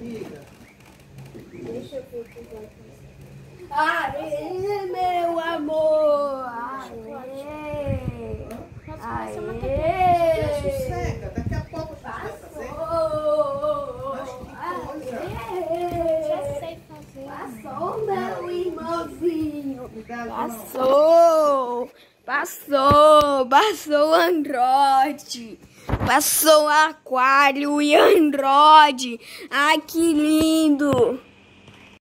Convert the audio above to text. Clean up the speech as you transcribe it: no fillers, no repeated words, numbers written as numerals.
amiga. Deixa eu ver o que vai fazer. Aê, meu amor! Aê! Aê! Sossega, daqui a pouco a gente vai fazer. Já sei fazer. Passou, meu irmãozinho. Passou. Passou o Android. Passou o Aquário e Android. Ai, que lindo.